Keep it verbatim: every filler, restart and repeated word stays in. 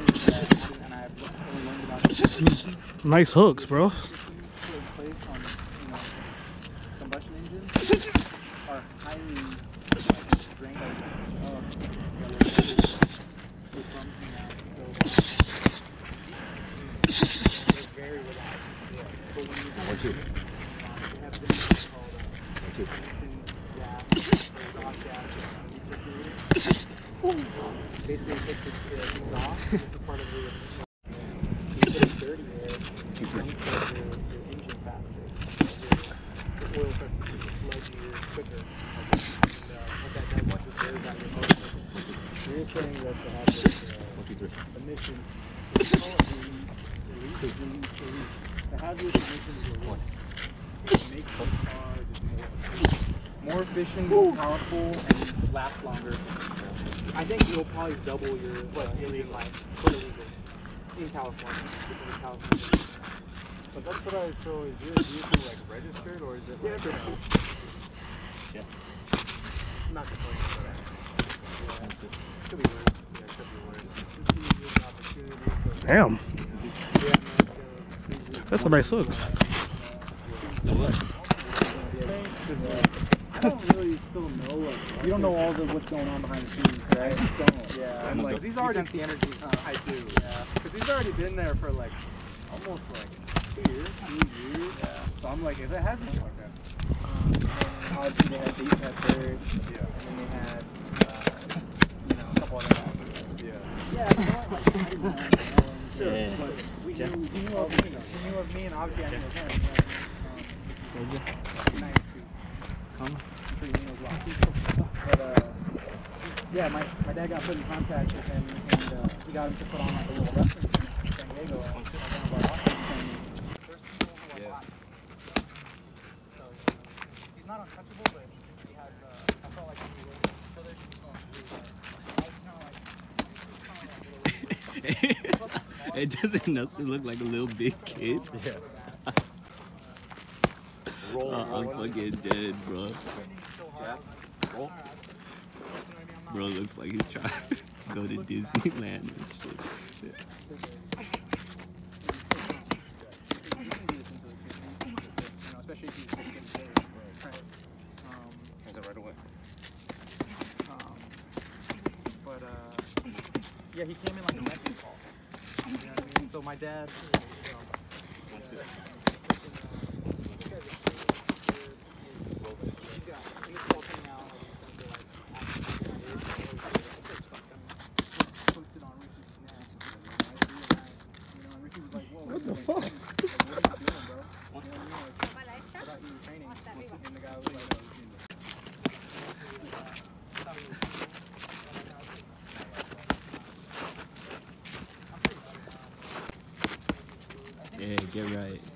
and I only learned about this. Nice hooks, bro. Place on, you know, combustion engines are highly drained out. Oh, they're very reliable. But when you have two, they have this called uh, emission gas, exhaust gas, recirculator. Basically, it takes the exhaust. This is part of the. You put dirty air, you can your, your engine faster. The oil starts to sludgier quicker. And uh, what that does is it wears out your motor. You're saying that to have this uh, emissions, we call it release, release, release, release. To have this emissions release, it makes the car just more efficient, more efficient, more powerful, and last longer. I think you'll probably double your what uh, alien life for illegal in California. In California. But that's what I. So is your vehicle like registered or is it like? Yeah. Uh, yeah. Not the point for that. Yeah. It could be worse. Yeah, it could be worse. It's an opportunity. So Damn. yeah, man, That's a nice hook. So what? I don't really still know like You don't know all the what's going on behind the scenes, right? I just don't. Yeah, I'm like he's already the energies, huh? I do, yeah. Because he's already been there for like almost like two years, two years. Yeah. So I'm like, if it hasn't like that. Um, obviously they had, they used to have third, Yeah. and then they had, uh, you know, a couple other guys. Yeah. Yeah, you know, like, I didn't know, you know, sure, Yeah. but we Yeah. knew, he knew of me, he knew of me, and obviously I knew of him. You know, um, nice, Come. I'm sure you knew as well. But, uh, yeah, my, my dad got put in contact with him, and uh, he got him to put on like a little wrestling thing in San Diego at like one of our offices. Yeah. So, uh, he's not untouchable, but he has, uh, I felt like he was so there's just going to do that. It doesn't necessarily look like a little big kid. Yeah. Roll, Oh, I'm roll. fucking dead, bro. Yeah. Roll. Bro looks like he's trying to go to Disneyland and shit. Especially if you right. Um, Is it right away? um, but uh, yeah, he came in like a wrecking ball. You know what I mean? So my dad, you know, Let's see. What the fuck? Yeah, get right.